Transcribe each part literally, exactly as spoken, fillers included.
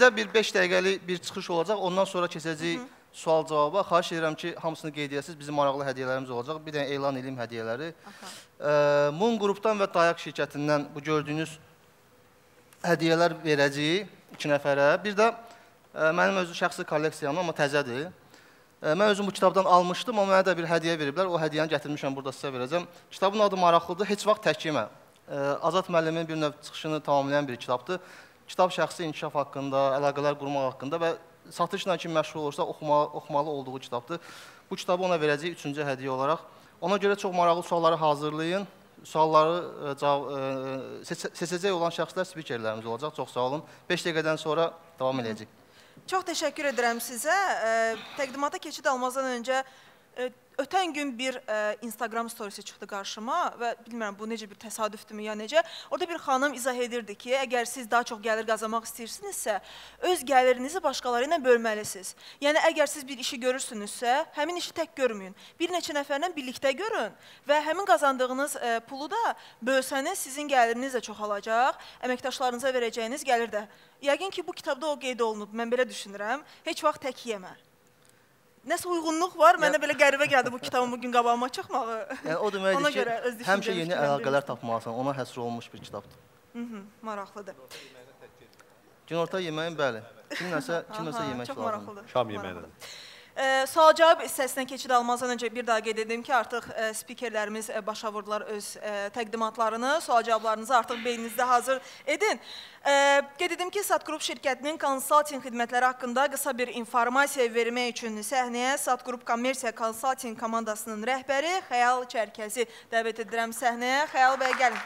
Beləcə bir beş dəqiqəlik bir çıxış olacaq. Ondan sonra keçəcəyik sual-cavaba. Xahiş edirəm ki, hamısını qeyd edəsiniz. Bizim maraqlı hədiyyələrimiz olacaq. Bir dənə elan edeyim hədiyyələri. Moon Qrupdan və Dayak şirkətindən bu gördüyünüz hədiyyələr verəcəyik iki nəfərə. Bir də mənim özü şəxsi kolleksiyam, amma təzədir. Mən özüm bu kitabdan almışdım, amma mənə də bir hədiyyə veriblər. O hədiyyəni gətirmişəm, burada sizə verəcəm. Kitabın adı maraqlıdır, heç vaxt tək yemə. Azad müəllimin bir növ çıxışını tamamlayan bir kitabdır. Kitab şəxsi inkişaf haqqında, əlaqələr qurmaq haqqında və satışla kim məşğul olursa oxumalı olduğu kitabdır. Bu kitabı ona verəcəyik üçüncü hədiyyə olaraq. Ona görə çox maraqlı sualları hazırlayın. Sualları seçəcək olan şəxslər spikerlərimiz olacaq. Çox sağ olun. beş dəqiqədən sonra davam edəcək. Çox təşəkkür edirəm sizə. Təqdimata keçid almazdan öncə ötən gün bir Instagram storisi çıxdı qarşıma və bilmirəm bu necə bir təsadüfdürmü ya necə. Orada bir xanım izah edirdi ki, əgər siz daha çox gəlir qazanmaq istəyirsinizsə, öz gəlirinizi başqaları ilə bölməlisiniz. Yəni, əgər siz bir işi görürsünüzsə, həmin işi tək görməyin. Bir neçə nəfərlə birlikdə görün və həmin qazandığınız pulu da bölsəniz, sizin gəliriniz də çoxalacaq, əməkdaşlarınıza verəcəyiniz gəlir də. Yəqin ki, bu kitabda o qeyd olunub, mən belə düşünürəm, heç vaxt tək yemə. Nəsə uyğunluq var, mənə belə qəribə gəldi bu kitabın bugün qabağıma çıxmağı. O deməkdir ki, həmişə yeni əlaqələr tapmalısan, ona həsr olunmuş bir kitabdır. Maraqlıdır. Günorta yeməyin, bəli. Kimləsə yemək lazımdır. Şam yeməyidir. Sual-cavab hissəsinə keçid almazdan öncə bir daha qeyd edim ki, artıq spikerlərimiz başa vurdular öz təqdimatlarını, sual-cavablarınızı artıq beyninizdə hazır edin. Qeyd edim ki, Satgrup şirkətinin konsalting xidmətləri haqqında qısa bir informasiya vermək üçün səhnəyə Satgrup Kommersiya Konsalting komandasının rəhbəri Xəyal Çərkəzi dəvət edirəm səhnəyə. Xəyal bəy, gəlin.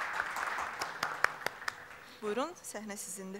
Buyurun, səhnə sizindir.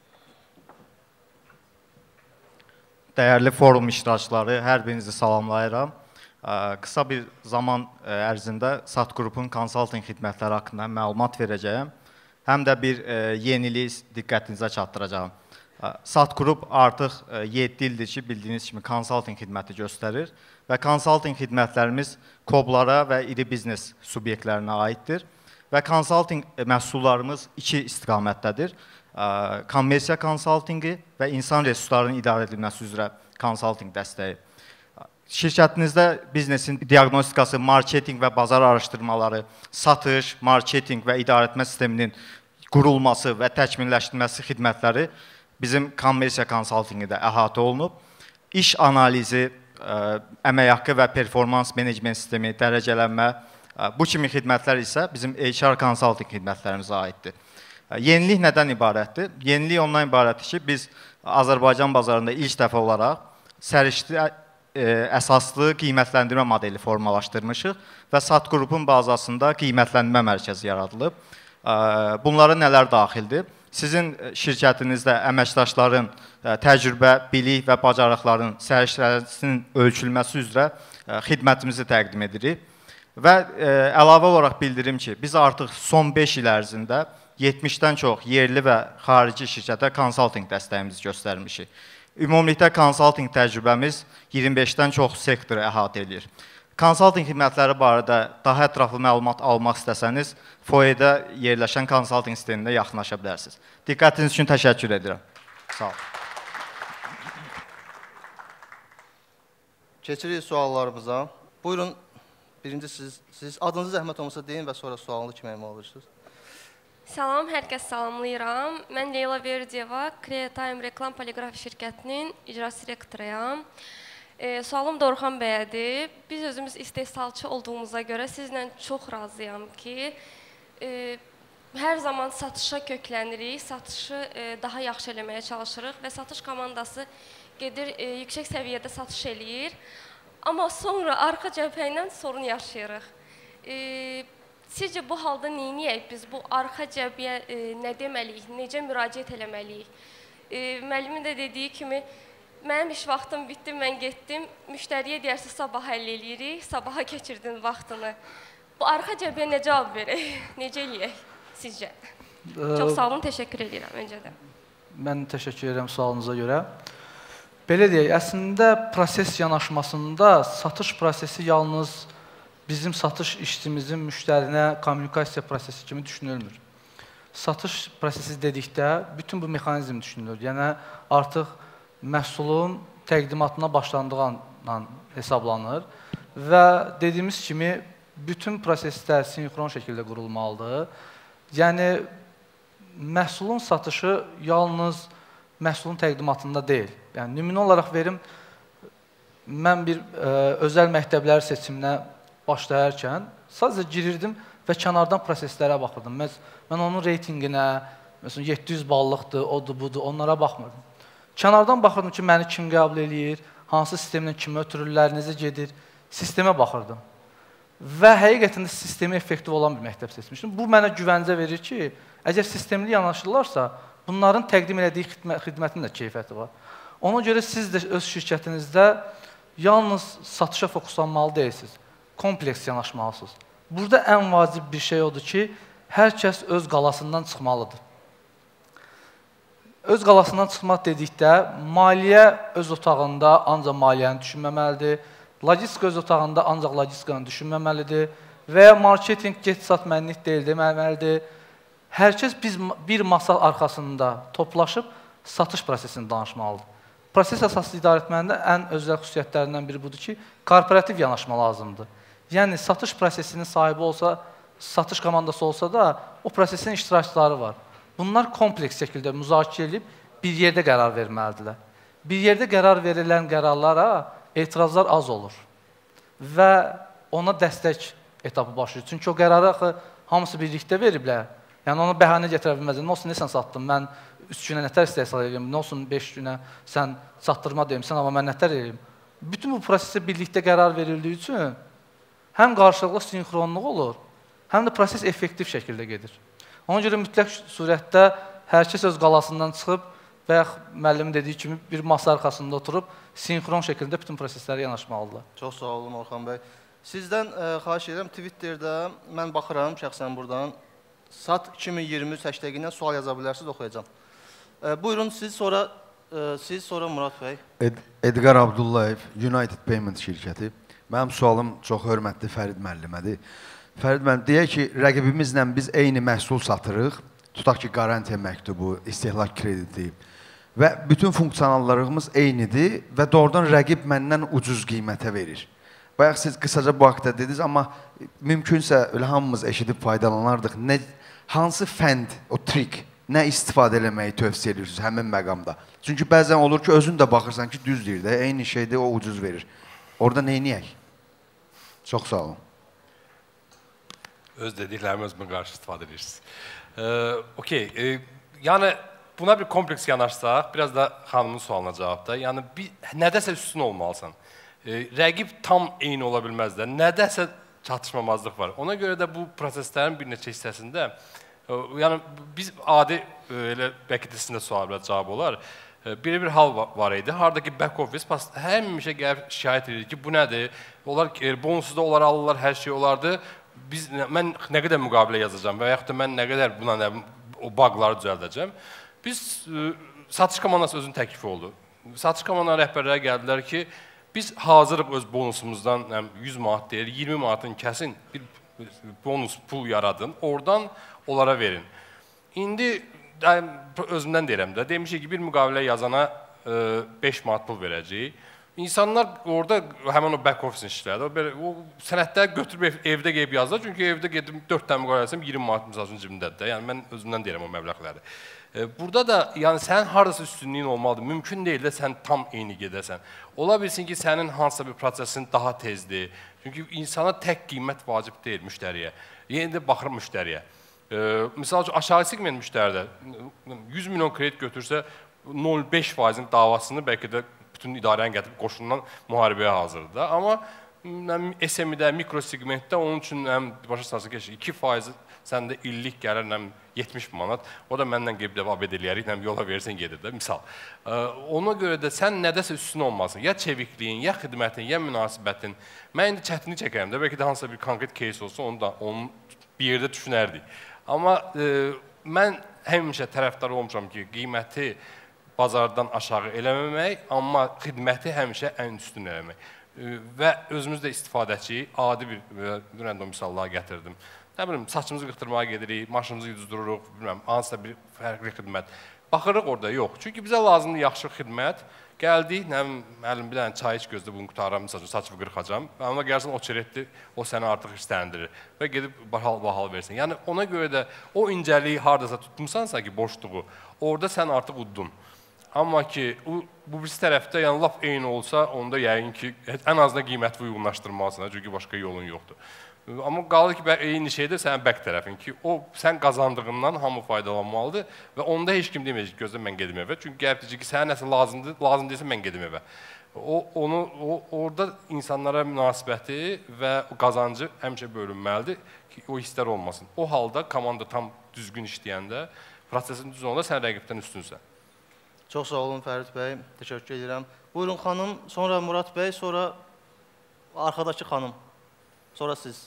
Dəyərli forum iştirakçıları, hər birinizi salamlayıram. Qısa bir zaman ərzində Satgrupun konsalting xidmətləri haqqında məlumat verəcəyəm. Həm də bir yenilik diqqətinizə çatdıracağım. Satgrup artıq yeddi ildir ki, bildiyiniz kimi konsalting xidməti göstərir və konsalting xidmətlərimiz KOB-lara və iri biznes subyektlərinə aiddir və konsalting məhsullarımız iki istiqamətdədir. Kommersiya konsaltingi və insan resurslarının idarə edilməsi üzrə konsalting dəstəyi. Şirkətinizdə biznesin diaqnostikası, marketinq və bazar araşdırmaları, satış, marketinq və idarəetmə sisteminin qurulması və təkmilləşdirilməsi xidmətləri bizim kommersiya konsaltingi də əhatə olunub. İş analizi, əmək haqqı və performans menecment sistemi, dərəcələnmə, bu kimi xidmətlər isə bizim H R konsalting xidmətlərimizə aiddir. Yenilik nədən ibarətdir? Yenilik ondan ibarətdir ki, biz Azərbaycan bazarında ilk dəfə olaraq səriştə əsaslı qiymətləndirmə modeli formalaşdırmışıq və Satgrupun bazasında qiymətləndirmə mərkəzi yaradılıb. Bunlara nələr daxildir? Sizin şirkətinizdə əməkdaşların təcrübə, bilik və bacarıqların səriştəsinin ölçülməsi üzrə xidmətimizi təqdim edirik. Və əlavə olaraq bildirim ki, biz artıq son beş il ərzində yetmişdən çox yerli və xarici şirkətə konsalting dəstəyimizi göstərmişik. Ümumilikdə konsalting təcrübəmiz iyirmi beşdən çox sektoru əhatə edir. Konsalting xidmətləri barədə daha ətraflı məlumat almaq istəsəniz, foyedə yerləşən konsalting sistemində yaxınlaşa bilərsiniz. Diqqətiniz üçün təşəkkür edirəm. Sağ olun. Keçirik suallarımıza. Buyurun, birinci siz, siz adınızı zəhmət olmasa deyin və sonra sualını kim əlmə alırsınız? Salam, hər kəs salamlayıram. Mən Leyla Verdiyeva, Creatime Reklam Poliqrafi şirkətinin icrası direktoruyam. E, sualım Dorxan bəyədir. Biz özümüz istehsalçı olduğumuza görə sizlə çox razıyam ki, e, hər zaman satışa köklənirik, satışı e, daha yaxşı eləməyə çalışırıq və satış komandası gedir, e, yüksək səviyyədə satış eləyir. Amma sonra arxa cəbhə ilə sorun yaşayırıq. E, Sizcə bu halda neyniyək? Biz bu arxa cəbhəyə e, nə deməliyik, necə müraciət eləməliyik? E, müəllimin də dediyi kimi, mənim iş vaxtım bitdi, mən getdim, müştəriyə deyərsə sabah həll eləyirik, sabaha keçirdin vaxtını. Bu arxa cəbhəyə nə cavab verək, necə eləyək sizcə? Çox sağ olun, təşəkkür edirəm öncədən. Mən təşəkkür edirəm sualınıza görə. Belə deyək, əslində proses yanaşmasında satış prosesi yalnız bizim satış işçimizin müştərinə kommunikasiya prosesi kimi düşünülmür. satış prosesi dedikdə bütün bu mexanizm düşünülür. Yəni artıq məhsulun təqdimatına başlandığından hesablanır və dediyimiz kimi bütün proseslər sinxron şəkildə qurulmalıdır. Yəni məhsulun satışı yalnız məhsulun təqdimatında deyil. Yəni nümunə olaraq verim, mən bir ə, özəl məktəblər seçiminə başlayarkən sadəcə girirdim və kənardan proseslərə baxırdım. Mən, mən onun reytinginə, məsələn yeddi yüz ballıqdır, odur, budur, onlara baxmırdım. Kənardan baxırdım ki, məni kim qəbul eləyir, hansı sistemlə kimi ötürürlər, necə gedir, sistemə baxırdım. Və həqiqətən də sistemi effektiv olan bir məktəb seçmişdim. Bu mənə güvəncə verir ki, əgər sistemli yanaşırlarsa, bunların təqdim elədiyi xidmət, xidmətin də keyfiyyəti var. Ona görə siz də öz şirkətinizdə yalnız satışa fokuslanmalı deyilsiniz, kompleks yanaşmalısınız. Burada ən vacib bir şey odur ki, hər kəs öz qalasından çıxmalıdır. Öz qalasından çıxmaq dedikdə, maliyyə öz otağında ancaq maliyyəni düşünməməlidir, logistika öz otağında ancaq logistikanı düşünməməlidir və ya marketing get-sat mənlik deyil deməməlidir. Hər kəs biz bir masa arxasında toplaşıb satış prosesini danışmalıdır. Proses əsaslı idarəetmənində ən özəl xüsusiyyətlərindən biri budur ki, korporativ yanaşma lazımdır. Yəni, satış prosesinin sahibi olsa, satış komandası olsa da, o prosesin iştirakçıları var. Bunlar kompleks şəkildə müzakirə edib bir yerdə qərar verməlidirlər. Bir yerdə qərar verilən qərarlara etirazlar az olur və ona dəstək etapı başlayır. Çünki o qərarı axı hamısı birlikdə veriblər. Yəni, onu bəhanə gətirə bilməzdir. Nə olsun, nə sən satdın, mən üç günə nətər istəhsal edeyim, nə olsun, beş günə sən satdırma deyim, sən amma mən nətər edeyim. Bütün bu prosesə birlikdə qərar verildiyi üçün həm qarşılıqlı sinxronluq olur, həm də proses effektiv şəkildə gedir. Ona görə mütləq surətdə hər kəs öz qalasından çıxıb və ya müəllimin dediyi kimi bir masa arxasında oturub sinxron şəkildə bütün proseslərə yanaşmalıdırlar. Çox sağ olun Orxan bəy. Sizdən ə, xahiş edirəm, Twitterdə mən baxıram şəxsən buradan SAT iki min iyirmi üç hashtag-indən sual yaza bilərsiniz, oxuyacağım. Ə, buyurun, siz sonra, ə, siz sonra Murad bəy. Ed Edgar Abdullayev, United Payment şirkəti. Mənim sualım çox hörmətli Fərid müəllimədir. Fərid müəllim, deyək ki, rəqibimizlə biz eyni məhsul satırıq, tutaq ki, qarantiya məktubu, istehlak krediti və bütün funksionallarımız eynidir və doğrudan rəqib məndən ucuz qiymətə verir. Bayaq siz qısaca bu haqda dediniz, amma mümkünsə elə hamımız eşidib faydalanardıq. Nə, hansı fənd, o trik, nə istifadə eləməyi tövsiyə edirsiniz həmin məqamda? Çünki bəzən olur ki, özün də baxırsan ki, düz deyir də, eyni şeydir, o ucuz verir. Orada neyniyək? Çox sağ olun. Öz dediklərimi özümə qarşı istifadə edirsiniz. Ee, Okey, e, yəni buna bir kompleks yanaşsaq, biraz da xanımın sualına cavabda, yəni bir, nədəsə üstün olmalısan. E, rəqib tam eyni ola bilməz də, nədəsə çatışmamazlıq var. Ona görə də bu proseslərin bir neçə hissəsində, e, yəni biz adi, e, elə bəlkə də sizin də sual biraz cavab olar, belə bir hal var idi. Haradakı back office həmişə gəlib şikayət edir ki, bu nədir? Onlar bonusuz da onlar alırlar, hər şey olardı. Biz, mən nə qədər müqavilə yazacağam və yaxud da mən nə qədər buna nə, o baqları düzəldəcəm. Biz, satış komandası özünün təklifi oldu. Satış komandasının rəhbərləri gəldilər ki, biz hazırıq öz bonusumuzdan yüz manat deyil, iyirmi manatın kəsin bir bonus pul yaradın, oradan onlara verin. İndi özümdən deyirəm də, demişik ki, bir müqavilə yazana beş manat pul verəcəyik. İnsanlar orada həmən o back office işlərdir. O sənədləri götürüb evdə qeyb yazdılar. Çünki evdə gedib dörd tane müqavilə yazsam iyirmi manat misal cibimdədir. Yəni mən özümdən deyirəm o məbləğləri. Burada da yəni sənin haradasa üstünlüyün olmalıdır. Mümkün deyil də sən tam eyni gedəsən. Ola bilsin ki, sənin hansısa bir prosesin daha tezdir. Çünki insana tək qiymət vacib deyil müştəriyə. Yeni də baxır müştəriyə. Misal üçün aşağı segment müştəridə yüz milyon kredit götürsə nol nöqtə beş faizin davasını bəlkə də bütün idarəni gətirib qoşundan müharibəyə hazırdır da. Amma S M I-də, mikro segmentdə onun üçün başa sahası keçir. iki faiz səndə illik gəlir yetmiş manat. O da məndən qeybdə A B D-liyərik, yola verirsən gedir də, misal. Ona görə də sən nədəsə üstün olmasın. Ya çevikliyin, ya xidmətin, ya münasibətin. Mən indi çətinlik çəkərəm də, bəlkə də hansısa bir konkret case olsa, onu da onun bir yerdə düşünərdik. Amma e, mən həmişə tərəfdar olmuşam ki, qiyməti bazardan aşağı eləməmək, amma xidməti həmişə ən üstün eləmək. və özümüz də istifadəçiyik. Adi bir random misallar gətirdim. Nə bilim, saçımızı qırxdırmağa gedirik, maşınımızı düzdürürük, bilməm, hansısa bir fərqli xidmət. Baxırıq orada, yox. Çünki bizə lazımdır yaxşı xidmət. Gəldik, nə bilim, əlim bir dənə çay iç gözlə, bunu qutaram, saçımı qırxacam. Amma gəlsin, o çiretdir, o səni artıq istəndirir və gedib bahal versin. Yəni, ona görə də o incəliyi haradasa tutmuşsansa ki, boşluğu, orada sən artıq uddun. Amma ki, bu birisi tərəfdə, yəni, laf eyni olsa, onda yəqin ki, ən azından qiyməti uyğunlaşdırmalısın, çünki başqa yolun yoxdur. Amma qalır ki, eyni şeydir sənin bəq tərəfin ki, o, sən qazandığından hamı faydalanmalıdır və onda heç kim deməyəcək, gözlə mən gedim evə. Çünki gəlib deyəcək ki, sənə nəsə lazımdır, lazım deyilsə mən gedim evə. Orada insanlara münasibəti və qazancı həmişə bölünməlidir ki, o hisslər olmasın. O halda komanda tam düzgün işləyəndə, prosesin düzgün olanda sən rəqibdən üstünsən. Çox sağ olun Fərid bəy, təşəkkür edirəm. Buyurun xanım, sonra Murad bəy, sonra arxadakı xanım, sonra siz.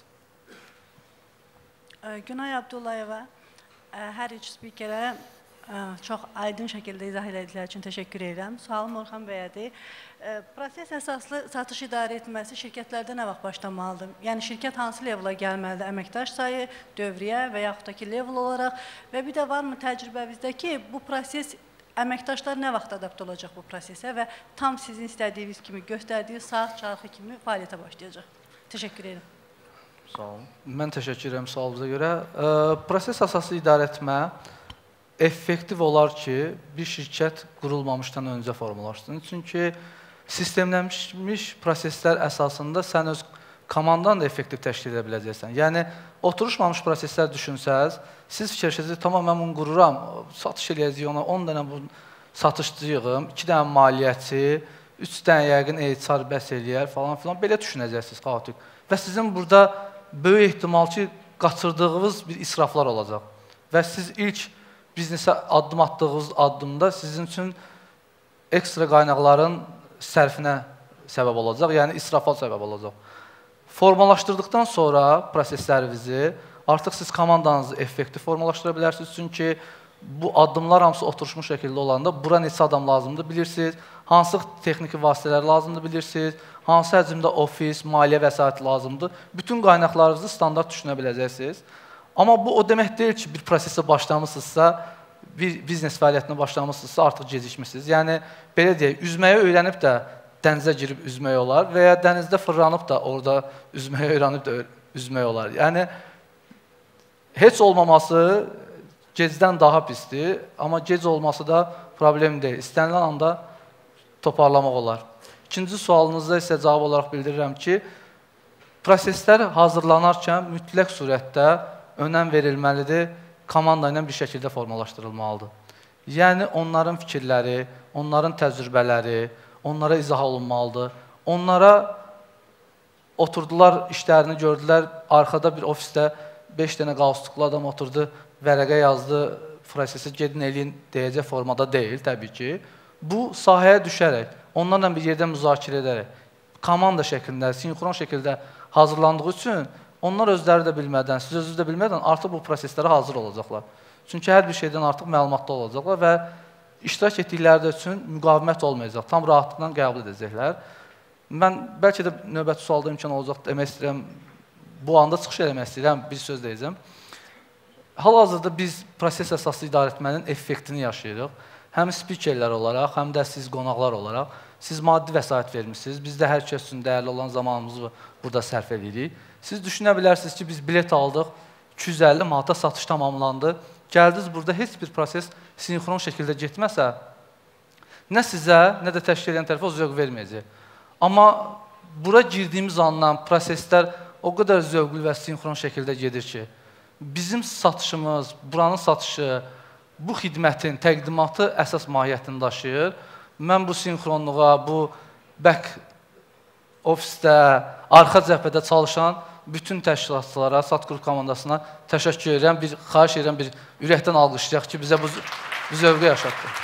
Günay Abdullayeva, hər üç spikerə çox aydın şəkildə izah elədikləri üçün təşəkkür edirəm. Sualım Orxan bəyədir. Proses əsaslı satış idarə etməsi şirkətlərdə nə vaxt başlamalıdır? Yəni, şirkət hansı level'a gəlməlidir? Əməkdaş sayı, dövriyyə və yaxud da ki, level olaraq və bir də varmı təcrübəmizdə ki, bu proses əməkdaşlar nə vaxt adapte olacaq bu prosesə və tam sizin istədiyiniz kimi, göstərdiyi saat çarxı kimi fəaliyyətə başlayacaq? Təşəkkür edirəm. Sağ olun. Mən təşəkkür edirəm sualınıza görə. Proses əsaslı idarə etmə effektiv olar ki, bir şirkət qurulmamışdan öncə formalaşsın. Çünki sistemlənmiş proseslər əsasında sən öz komandan da effektiv təşkil edə biləcəksən. Yəni, oturuşmamış proseslər düşünsəz, siz fikirləşəcəksiniz, tamam, mən bunu qururam, satış eləyəcəyik ona, on dənə bu satışçıyığım, iki dənə maliyyəçi, üç dənə yəqin H R bəs eləyər falan filan, belə düşünəcəksiniz, xaotik. Və sizin burada böyük ehtimal ki, qaçırdığınız bir israflar olacaq. Və siz ilk biznesə addım atdığınız addımda sizin üçün ekstra qaynaqların sərfinə səbəb olacaq, yəni israfa səbəb olacaq. Formalaşdırdıqdan sonra proseslərinizi artıq siz komandanızı effektiv formalaşdıra bilərsiniz. Çünki bu addımlar hamısı oturuşmuş şəkildə olanda bura neçə adam lazımdır bilirsiniz, hansı texniki vasitələr lazımdır bilirsiniz, hansı həcmdə ofis, maliyyə vəsaiti lazımdır. Bütün qaynaqlarınızı standart düşünə biləcəksiniz. Amma bu o demək deyil ki, bir prosesə başlamışsınızsa, bir biznes fəaliyyətinə başlamışsınızsa artıq gecikmişsiniz. Yəni, belə deyək, üzməyi öyrənib də dənizə girib üzmək olar və ya dənizdə fırlanıb da orada üzməyi öyrənib də üzmək olar. Yəni, heç olmaması gecdən daha pisdir, amma gec olması da problem deyil. İstənilən anda toparlamaq olar. İkinci sualınızda isə cavab olaraq bildirirəm ki, proseslər hazırlanarkən mütləq surətdə önəm verilməlidir, komanda ilə bir şəkildə formalaşdırılmalıdır. Yəni, onların fikirləri, onların təcrübələri, onlara izah olunmalıdır. Onlara oturdular, işlərini gördülər, arxada bir ofisdə beş dənə qalstuklu adam oturdu, vərəqə yazdı, prosesi gedin eləyin deyəcək formada deyil, təbii ki. Bu, sahəyə düşərək, onlarla bir yerdə müzakirə edərək, komanda şəklində, sinxron şəkildə hazırlandığı üçün onlar özləri də bilmədən, siz özünüz də bilmədən artıq bu proseslərə hazır olacaqlar. Çünki hər bir şeydən artıq məlumatda olacaqlar və iştirak etdikləri üçün müqavimət olmayacaq, tam rahatlıqla qəbul edəcəklər. Mən bəlkə də növbəti sualda imkan olacaq demək istəyirəm, bu anda çıxış eləmək istəyirəm, bir söz deyəcəm. Hal-hazırda biz proses əsaslı idarə etmənin effektini yaşayırıq. Həm spikerlər olaraq, həm də siz qonaqlar olaraq. Siz maddi vəsait vermişsiniz, biz də hər kəs üçün dəyərli olan zamanımızı burada sərf edirik. Siz düşünə bilərsiniz ki, biz bilet aldıq, iki yüz əlli manata satış tamamlandı. Gəldiniz burada heç bir proses sinxron şəkildə getməsə, nə sizə, nə də təşkil edən tərəfə o zövq verməyəcək. Amma bura girdiyimiz andan proseslər o qədər zövqlü və sinxron şəkildə gedir ki, bizim satışımız, buranın satışı, bu xidmətin təqdimatı əsas mahiyyətini daşıyır. Mən bu sinxronluğa, bu back ofisdə, arxa cəbhədə çalışan bütün təşkilatçılara, Satqrup komandasına təşəkkür edirəm, bir xahiş edirəm, bir ürəkdən alqışlayaq ki, bizə bu, bu zövqü yaşatdı.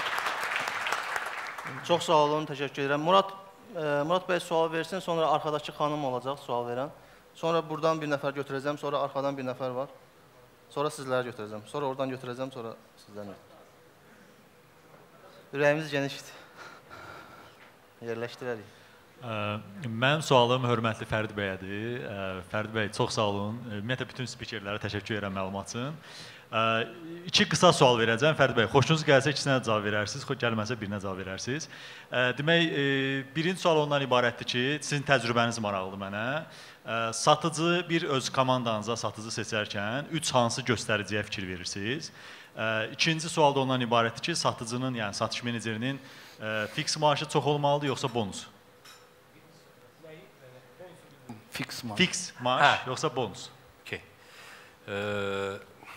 Çox sağ olun, təşəkkür edirəm. Murad, e, Murad bəy sual versin, sonra arxadakı xanım olacaq sual verən. Sonra buradan bir nəfər götürəcəm, sonra arxadan bir nəfər var. Sonra sizləri götürəcəm, sonra oradan götürəcəm, sonra sizdən götürəcəm. Ürəyimiz genişdir. Yerləşdirərik. Mənim sualım hörmətli Fərid bəyədir. Fərid bəy, çox sağ olun. Ümumiyyətlə, bütün spikerlərə təşəkkür edirəm məlumat üçün. İki qısa sual verəcəm. Fərid bəy, xoşunuz gəlsə ikisinə cavab verərsiniz, xoş gəlməsə birinə cavab verərsiniz. Demək, birinci sual ondan ibarətdir ki, sizin təcrübəniz maraqlıdır mənə. Satıcı bir öz komandanıza satıcı seçərkən üç hansı göstəriciyə fikir verirsiniz? İkinci sual da ondan ibarətdir ki, satıcının, yəni satış menecerinin fiks maaşı çox olmalıdır, yoxsa bonus? Fiks maaş. Fiks maaş, yoxsa bonus? Okay. Ee,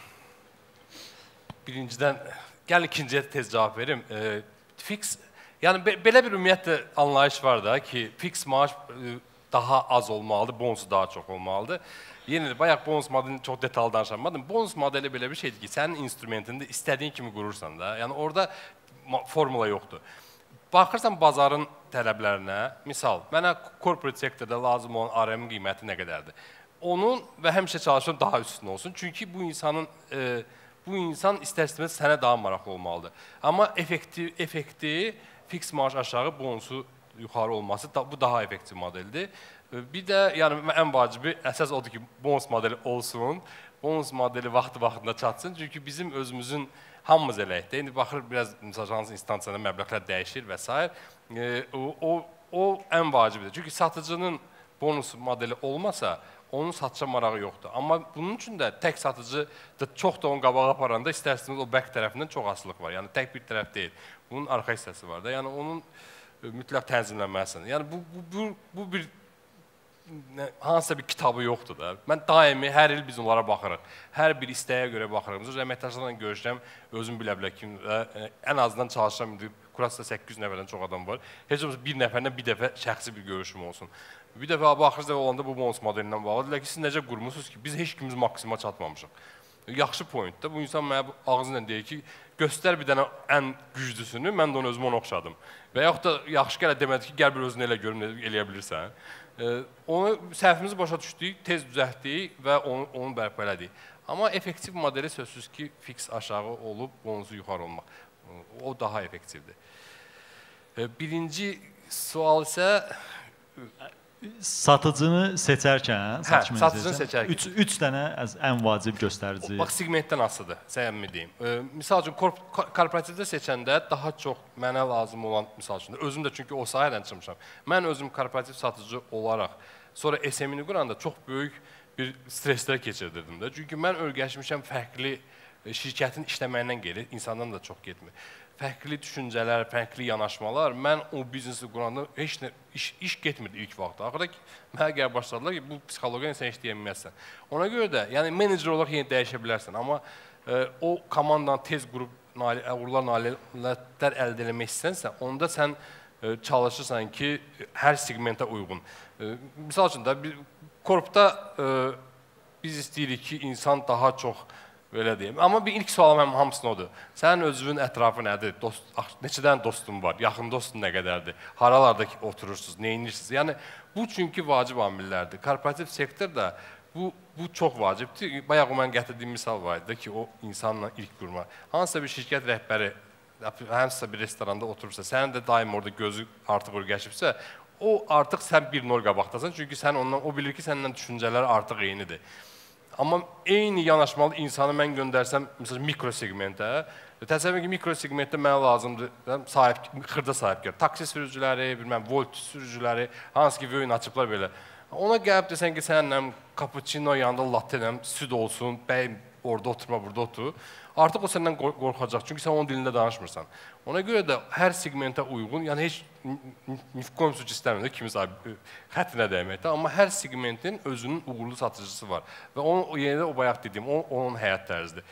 birincidən, gəl ikinciyə tez cavab verim. Ee, fiks, yəni be belə bir ümumiyyətlə anlayış var da ki, fiks maaş e, daha az olmalıdır, bonusu daha çox olmalıdır. Yenə də, bayaq bonus modelini çox detallı danışamadım. Bonus modeli belə bir şeydir ki, sənin instrumentində istədiyin kimi qurursan da, yəni orada formula yoxdur. Baxırsan bazarın tələblərinə, misal, mənə corporate sektorda lazım olan R M qiyməti nə qədərdir? Onun və həmişə çalışan daha üstün olsun. Çünki bu insanın, e, bu insan istər-istəməz sənə daha maraqlı olmalıdır. Amma effektiv, effekti, fiks maaş aşağı, bonusu yuxarı olması, da, bu daha effektiv modeldir. Bir də, yəni ən vacibi, əsas odur ki, bonus modeli olsun, bonus modeli vaxtı-vaxtında çatsın. Çünki bizim özümüzün hamımız eləyik də. İndi baxır, biraz misal hansı instansiyada məbləğlər dəyişir və s. E, o, o, o ən vacibidir. Çünki satıcının bonus modeli olmasa, onun satışa marağı yoxdur. Amma bunun üçün də tək satıcı da çox da onun qabağa aparanda istərsiniz o back tərəfindən çox asılıq var. Yəni tək bir tərəf deyil. Bunun arxa hissəsi var da. Yəni onun e, mütləq tənzimlənməlisin. Yəni bu, bu, bu, bu bir hansısa bir kitabı yoxdur da. Mən daimi, hər il biz onlara baxırıq. Hər bir istəyə görə baxırıq. Biz əməkdaşlarla görüşürəm, özüm bilə bilə kim, ən azından çalışıram, kurasda səkkiz yüz nəfərdən çox adam var. Heç olmasa bir nəfərlə bir dəfə şəxsi bir görüşüm olsun. Bir dəfə baxırız da olanda bu bonus modelindən bağlı. Deyirlər ki, siz necə qurmuşsunuz ki, biz heç kimimiz maksimuma çatmamışıq. Yaxşı point da, bu insan mənə ağzıyla deyir ki, göstər bir dənə ən güclüsünü, mən də onu özümə onu oxşadım. Və yaxud da yaxşı gələ demədi ki, gəl bir özünü elə görüm, eləyə bilirsən. Onu səhvimizi başa düşdük, tez düzəltdik və onu, onu bərpa elədik. Amma effektiv modeli sözsüz ki, fiks aşağı olub, bonusu yuxarı olmaq. O daha effektivdir. Birinci sual isə... Satıcını seçərkən, hə, satıcını seçərkən. Üç, üç dənə ən vacib göstərici. Bax, segmentdən asılıdır, səhəmi deyim. E, misal üçün, korporativdə seçəndə daha çox mənə lazım olan, misal üçün, özüm də çünki o sahədən çıxmışam. Mən özüm korporativ satıcı olaraq, sonra S M-ini quranda çox böyük bir streslər keçirdirdim də. Çünki mən öyrəşmişəm fərqli şirkətin işləməyindən gelir, insandan da çox getmir. Fərqli düşüncələr, fərqli yanaşmalar, mən o biznesi quranda heç nə, iş, iş getmirdi ilk vaxtda. Axırda ki, mənə gəl başladılar ki, bu psixologiya sən işləyəməyəsən. Ona görə də, yəni menecer olaraq yeni dəyişə bilərsən, amma e, o komandanı tez qrup, uğurlar nailiyyətlər əldə eləmək istəsən, onda sən e, çalışırsan ki, hər segmentə uyğun. E, misal üçün də, korpda e, biz istəyirik ki, insan daha çox belə deyim. Amma bir ilk sualım həm hamısını odur. Sənin özünün ətrafı nədir? Dost, neçədən dostun var? Yaxın dostun nə qədərdir? Haralarda oturursunuz? Nə inirsiniz? Yəni, bu çünki vacib amillərdir. Korporativ sektorda bu, bu çox vacibdir. Bayaq o mən gətirdiyim misal var idi ki, o insanla ilk qurma. Hansısa bir şirkət rəhbəri, hansısa bir restoranda oturursa, sənin də daim orada gözü artıq ürgəşibsə, o artıq sən bir nol qabaqdasan. Çünki sən ondan, o bilir ki, səndən düşüncələr artıq eynidir. Amma eyni yanaşmalı insanı mən göndərsəm, məsələn, mikrosegmentə, təsəvvür ki, mikrosegmentdə mənə lazımdır, sahib, xırda sahibkar, taksi sürücüləri, bilməm, volt sürücüləri, hansı ki, vöyün açıblar belə. Ona gəlib desən ki, səninlə cappuccino yanında latte ilə süd olsun, bəyim, orada oturma, burada otur. Artıq o səndən qorxacaq, çünki sən onun dilində danışmırsan. Ona görə də hər segmentə uyğun, yəni heç nifqom suç istəmirdir, kimi sahibi xəttinə dəyməkdə, amma hər segmentin özünün uğurlu satıcısı var. Və onun, yenə də o bayaq dediyim, o, onun həyat tərzidir.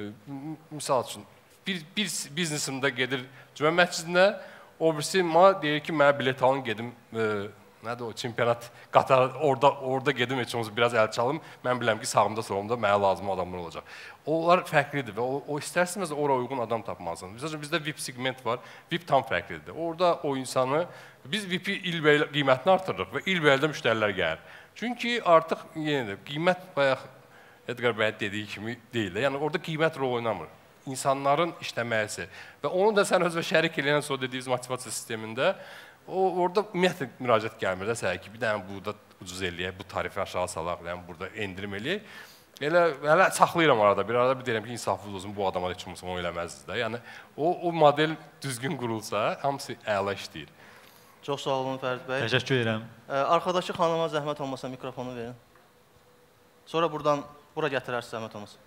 Misal üçün, bir, bir biznesimdə gedir cümə məscidinə, o birisi mənə deyir ki, mənə bilet alın, gedim, e, nədir o, çempionat, Qatar, orada, orada gedim, heç olmasa biraz əl çalım, mən biləm ki, sağımda, solumda mənə lazım adamlar olacaq. Onlar fərqlidir və o, o istərsiniz oraya uyğun adam tapmalısınız. Məsələn, bizdə V I P segment var, V I P tam fərqlidir. Orada o insanı, biz V I P ilbəyə qiymətini artırırıq və ilbəyədə müştərilər gəlir. Çünki artıq, yenə də, qiymət bayaq Edgar bəy dediyi kimi deyil. Yəni, orada qiymət rol oynamır. İnsanların işləməyəsi və onu da sən özü şərik eləyən sonra dediyiniz motivasiya sistemində o orada ümumiyyətlə müraciət gəlmir də səhər ki, bir dənə burada ucuz eləyək, bu tarifi aşağı salaq, yəni burada endirim eləyək. Elə hələ saxlayıram arada bir, arada bir deyirəm ki, insafsız olsun, bu adama heç olmasa onu eləməzsiniz də. Yəni o, o model düzgün qurulsa, hamısı əla işləyir. Çox sağ olun Fərid bəy. Təşəkkür edirəm. Arxadakı xanıma zəhmət olmasa mikrofonu verin. Sonra buradan, bura gətirərsiniz zəhmət olmasa.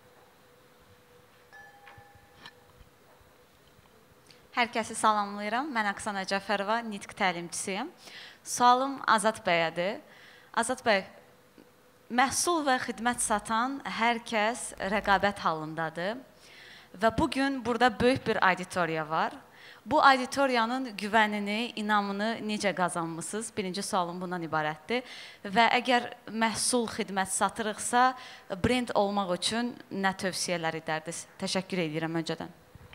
Hər kəsi salamlayıram. Mən Aksana Cəfərova, nitq təlimçisiyəm. Sualım Azad bəyədir. Azad bəy, məhsul və xidmət satan hər kəs rəqabət halındadır və bugün burada böyük bir auditoriya var. Bu auditoriyanın güvənini, inamını necə qazanmısınız? Birinci sualım bundan ibarətdir. Və əgər məhsul, xidmət satırıqsa, brend olmaq üçün nə tövsiyələr edərdiniz? Təşəkkür edirəm öncədən.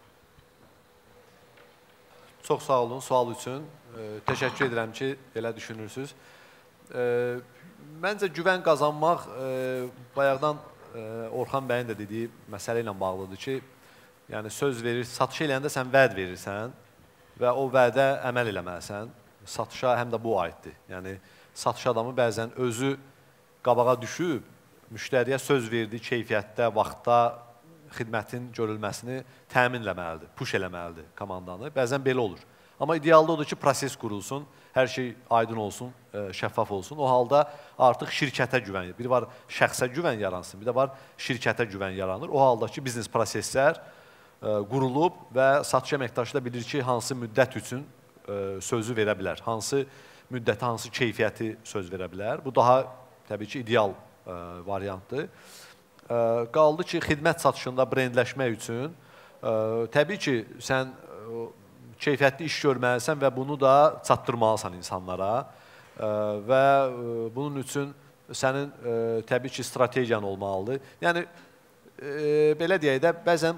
Çox sağ olun sual üçün. Təşəkkür edirəm ki, elə düşünürsünüz. Məncə güvən qazanmaq bayaqdan Orxan bəyin də dediyi məsələ ilə bağlıdır ki, yəni söz verir, satış eləyəndə sən vəd verirsən və o vədə əməl eləməlisən. Satışa həm də bu aiddir. Yəni satış adamı bəzən özü qabağa düşüb, müştəriyə söz verdiyi keyfiyyətdə, vaxtda xidmətin görülməsini təmin eləməlidir, push eləməlidir komandanı. Bəzən belə olur. Amma idealda odur ki, proses qurulsun, hər şey aydın olsun, şəffaf olsun. O halda artıq şirkətə güvən, biri var şəxsə güvən yaransın, bir də var şirkətə güvən yaranır. O halda ki, biznes proseslər qurulub və satış əməkdaşı da bilir ki, hansı müddət üçün sözü verə bilər, hansı müddəti, hansı keyfiyyəti söz verə bilər. Bu daha təbii ki, ideal variantdır. Qaldı ki, xidmət satışında brendləşmək üçün təbii ki, sən keyfiyyətli iş görməlisən və bunu da çatdırmalısan insanlara və bunun üçün sənin təbii ki, strategiyan olmalıdır. Yəni, belə deyək də, bəzən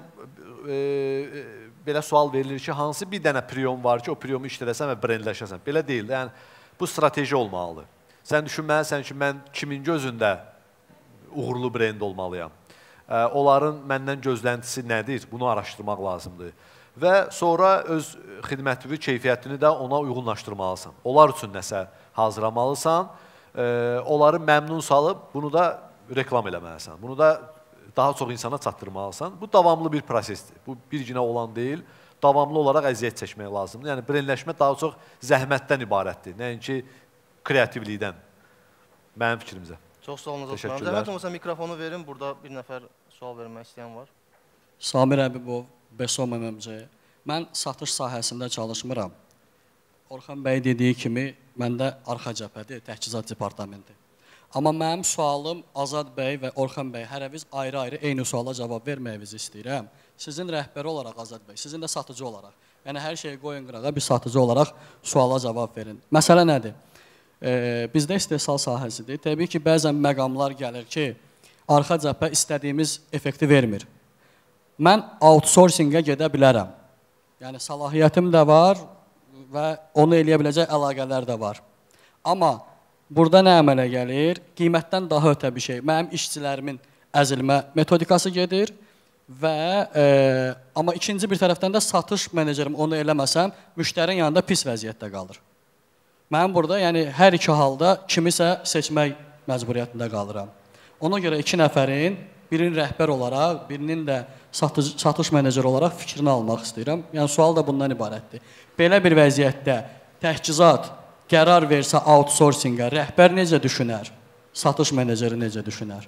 belə sual verilir ki, hansı bir dənə priyom var ki, o priyomu işlədəsən və brendləşəsən. Belə deyil, yəni bu strateji olmalıdır. Sən düşünməlisən ki, mən kimin gözündə uğurlu brend olmalıyam. Onların məndən gözləntisi nədir? Bunu araşdırmaq lazımdır. Və sonra öz xidməti və keyfiyyətini də ona uyğunlaşdırmalısan. Onlar üçün nəsə hazırlamalısan, onları məmnun salıb bunu da reklam eləməlisən. Bunu da daha çox insana çatdırmalısan. Bu davamlı bir prosesdir. Bu bir günə olan deyil, davamlı olaraq əziyyət çəkmək lazımdır. Yəni, brendləşmə daha çox zəhmətdən ibarətdir, nəinki kreativlikdən. Mənim fikrimizə. Çox sağ olun. Zəhmət olmasa mikrofonu verin. Burada bir nəfər sual vermək istəyən var. Samir Əbibov, Besom M M C. Mən satış sahəsində çalışmıram. Orxan bəy dediyi kimi, məndə arxa cəbhədir, təchizat departamenti. Amma mənim sualım Azad bəy və Orxan bəy hərəviz ayrı-ayrı eyni suala cavab verməyinizi istəyirəm. Sizin rəhbəri olaraq Azad bəy, sizin də satıcı olaraq. Yəni, hər şeyi qoyun qırağa, bir satıcı olaraq suala cavab verin. Məsələ nədir? Ee, bizdə istehsal sahəsidir. Təbii ki, bəzən məqamlar gəlir ki, arxa cəbhə istədiyimiz effekti vermir. Mən outsourcingə gedə bilərəm. Yəni, salahiyyətim də var və onu eləyə biləcək əlaqələr də var. Amma burada nə əmələ gəlir? Qiymətdən daha ötə bir şey. Mənim işçilərimin əzilmə metodikası gedir və e, amma ikinci bir tərəfdən də satış menecerim onu eləməsəm, müştərinin yanında pis vəziyyətdə qalır. Mən burada, yəni, hər iki halda kimisə seçmək məcburiyyətində qalıram. Ona görə iki nəfərin, birinin rəhbər olaraq, birinin də satış, satış meneceri olaraq fikrini almaq istəyirəm. Yəni, sual da bundan ibarətdir. Belə bir vəziyyətdə təchizat qərar versə outsourcingə, rəhbər necə düşünər? Satış meneceri necə düşünər?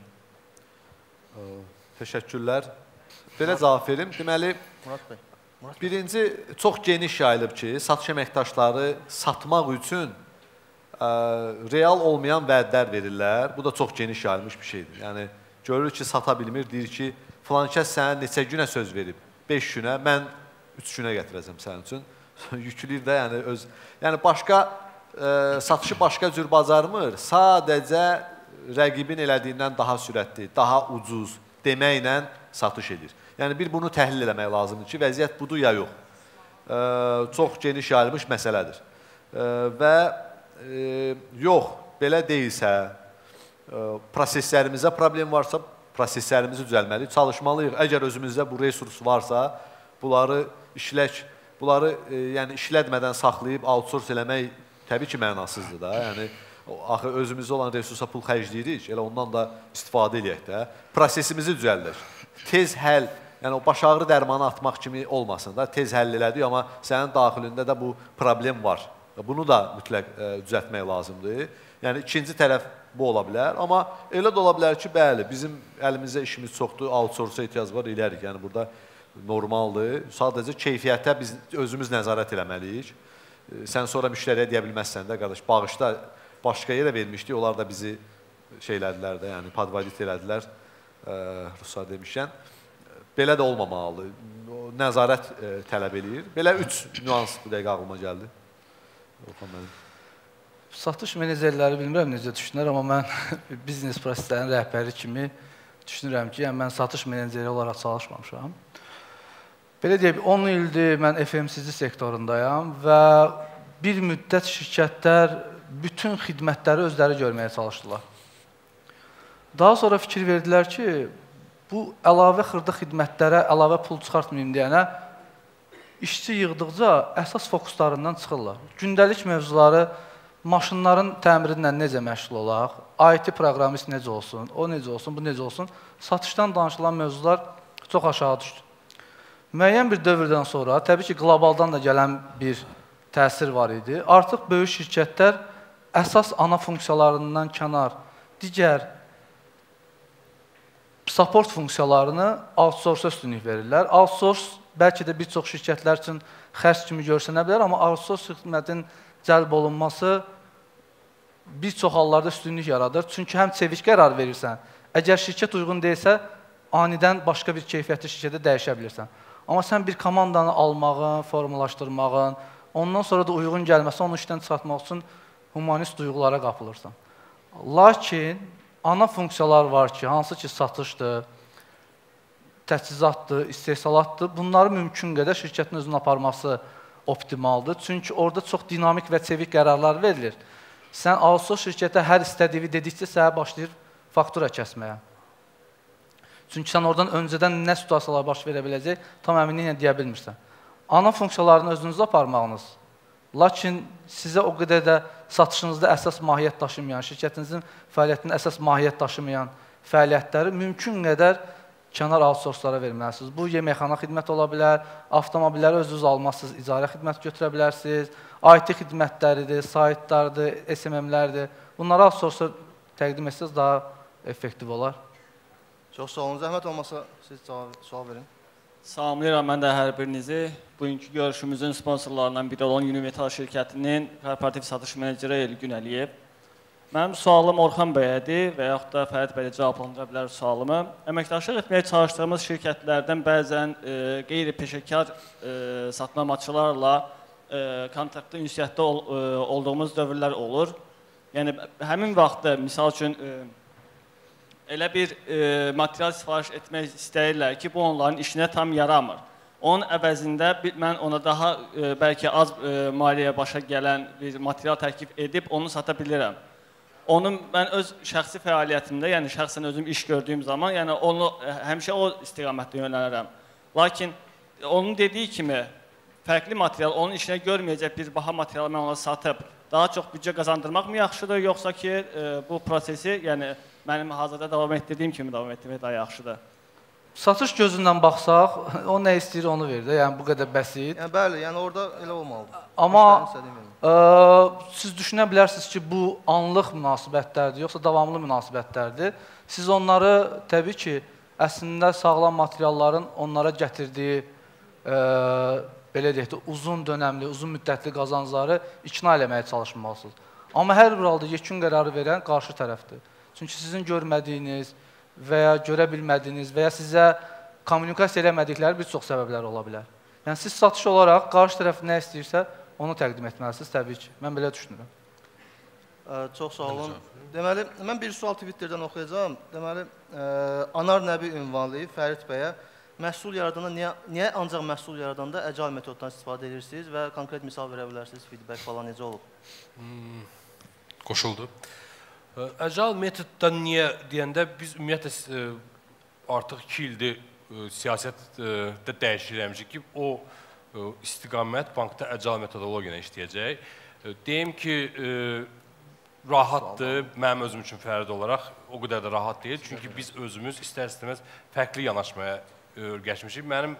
Təşəkkürlər. Belə cavab verim. Deməli, Murat bəy. Birinci, çox geniş yayılıb ki, satış əməkdaşları satmaq üçün ə, real olmayan vədlər verirlər. Bu da çox geniş yayılmış bir şeydir. Yəni, görür ki, sata bilmir, deyir ki, filan kəs sənə neçə günə söz verib? beş günə, mən üç günə gətirəcəm sənin üçün. Yükləyir də, yəni, öz... Yəni, başqa, ə, satışı başqa cür bacarmır, sadəcə rəqibin elədiyindən daha sürətli, daha ucuz deməklə satış edir. Yəni, bir bunu təhlil eləmək lazımdır ki, vəziyyət budur ya yox. E, çox geniş yayılmış məsələdir. E, və e, yox, belə deyilsə, e, proseslərimizdə problem varsa, proseslərimizi düzəlməliyik, çalışmalıyıq. Əgər özümüzdə bu resurs varsa, bunları işlək bunları e, yəni işlətmədən saxlayıb outsource eləmək təbii ki, mənasızdır da. Yəni axı özümüzdə olan resursa pul xərcləyirik, elə ondan da istifadə edək də. Prosesimizi düzəldək. Tez həll, yəni o baş ağrı dərmanı atmaq kimi olmasın da, tez həll elədik, amma sənin daxilində də bu problem var. Bunu da mütləq e, düzəltmək lazımdır. Yəni ikinci tərəf bu ola bilər, amma elə də ola bilər ki, bəli, bizim əlimizdə işimiz çoxdur, outsource-a ehtiyac var, elərik. Yəni burada normaldır. Sadəcə keyfiyyətə biz özümüz nəzarət eləməliyik. E, sən sonra müştəriyə deyə bilməzsən də, qardaş, bağışda başqa yerə vermişdik, onlar da bizi şey elədilər də, yəni podvadit elədilər, e, Ruslar demişkən. Belə də olmamalı. Nəzarət e, tələb eləyir. Belə üç nüans bu dəqiqə ağlıma gəldi. Orxan mənim. Satış menecerləri bilmirəm necə düşünür, amma mən biznes proseslərinin rəhbəri kimi düşünürəm ki, yəni mən satış meneceri olaraq çalışmamışam. Belə deyək, on ildir mən F M C G sektorundayam və bir müddət şirkətlər bütün xidmətləri özləri görməyə çalışdılar. Daha sonra fikir verdilər ki, bu əlavə xırda xidmətlərə əlavə pul çıxartmayayım deyənə işçi yığdıqca əsas fokuslarından çıxırlar. Gündəlik mövzuları, maşınların təmirindən necə məşğul olaq, I T proqramist necə olsun, o necə olsun, bu necə olsun, satışdan danışılan mövzular çox aşağı düşdü. Müəyyən bir dövrdən sonra, təbii ki, qlobaldan da gələn bir təsir var idi. Artıq böyük şirkətlər əsas ana funksiyalarından kənar, digər support funksiyalarını outsource-a üstünlük verirlər. Outsource bəlkə də bir çox şirkətlər üçün xərc kimi görsənə bilər, amma outsource xidmətin cəlb olunması bir çox hallarda üstünlük yaradır. Çünki həm çevik qərar verirsən, əgər şirkət uyğun deyilsə, anidən başqa bir keyfiyyətli şirkətə dəyişə bilirsən. Amma sən bir komandanı almağın, formalaşdırmağın, ondan sonra da uyğun gəlməsə, onu işdən çıxartmaq üçün humanist duyğulara qapılırsan. Lakin ana funksiyalar var ki, hansı ki satışdır, təchizatdır, istehsalatdır. Bunları mümkün qədər şirkətin özünün aparması optimaldır. Çünki orada çox dinamik və çevik qərarlar verilir. Sən outsource şirkətə hər istədiyi dedikcə sənə başlayır faktura kəsməyə. Çünki sən oradan öncədən nə situasiyalar baş verə biləcək, tam əminliklə deyə bilmirsən. Ana funksiyalarını özünüzə aparmağınız, lakin sizə o qədər də satışınızda əsas mahiyyət daşımayan, şirkətinizin fəaliyyətinin əsas mahiyyət daşımayan fəaliyyətləri mümkün qədər kənar outsource-lara verməlisiniz. Bu, yeməkxana xidmət ola bilər, avtomobilləri özünüz almazsınız, icarə xidmət götürə bilərsiniz, I T xidmətləridir, saytlardır, S M M-lərdir. Bunları outsource-a təqdim etsəniz daha effektiv olar. Çox sağ olun. Zəhmət olmasa siz sual verin. Salamlayıram mən də hər birinizi. Bugünkü görüşümüzün sponsorlarından biri olan Unimetal şirkətinin korporativ satış meneceri Elgün Əliyev. Mənim sualım Orxan bəyədir və yaxud da Fərid bəyə cavablandıra bilər sualımı. Əməkdaşlıq etməyə çalışdığımız şirkətlərdən bəzən e, qeyri-peşəkar e, satmamaçılarla e, kontraktda ünsiyyətdə ol, e, olduğumuz dövrlər olur. Yəni, həmin vaxtda, misal üçün, e, elə bir e, material sifariş etmək istəyirlər ki, bu onların işinə tam yaramır. Onun əvəzində mən ona daha e, bəlkə az e, maliyyəyə başa gələn bir material təklif edib onu sata bilirəm. Onu mən öz şəxsi fəaliyyətimdə, yəni şəxsən özüm iş gördüyüm zaman, yəni onu həmişə o istiqamətdə yönəlirəm. Lakin onun dediyi kimi fərqli material, onun işinə görməyəcək bir baha materialı mən ona satıb daha çox büdcə qazandırmaq mı yaxşıdır, yoxsa ki e, bu prosesi, yəni mənim hazırda davam etdirdiyim kimi davam etdirmək daha yaxşıdır? Satış gözündən baxsaq, o nə istəyir onu verir də, yəni bu qədər bəsit. Yəni bəli, yəni orada elə olmalıdır. Amma ə, siz düşünə bilərsiniz ki, bu anlıq münasibətlərdir, yoxsa davamlı münasibətlərdir. Siz onları təbii ki, əslində sağlam materialların onlara gətirdiyi ə, belə deyək də, uzun dönəmli, uzun müddətli qazancları ikna eləməyə çalışmalısınız. Amma hər bir halda yekun qərarı verən qarşı tərəfdir. Çünki sizin görmədiyiniz və ya görə bilmədiyiniz və ya sizə kommunikasiya eləmədikləri bir çox səbəblər ola bilər. Yəni, siz satış olaraq qarşı tərəf nə istəyirsə, onu təqdim etməlisiniz, təbii ki. Mən belə düşünürəm. Ə, çox sağ olun. Deməli, mən bir sual Twitterdən oxuyacağım. Deməli, ə, Anar Nəbi ünvanlayıb Fərid bəyə. Məhsul yaradanda, niyə, niyə ancaq məhsul yaradanda əcəl metoddan istifadə edirsiniz və konkret misal verə bilərsiniz, feedback falan necə olub? Hmm, qoşuldu. Əcəl metoddan niyə deyəndə biz ümumiyyətlə artıq iki ildir siyasətdə dəyişirəmişik ki, o istiqamət bankda əcəl metodologiya ilə işləyəcək. Deyim ki, rahatdır, mənim özüm üçün fərdi olaraq o qədər də rahat deyil. Çünki biz özümüz istər-istəməz fərqli yanaşmaya öyrəşmişik. Mənim